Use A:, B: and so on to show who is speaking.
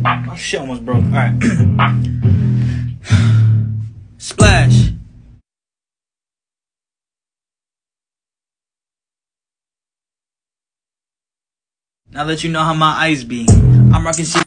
A: My shit almost broke. Alright. Splash. Now that you know how my eyes be, I'm rocking shit.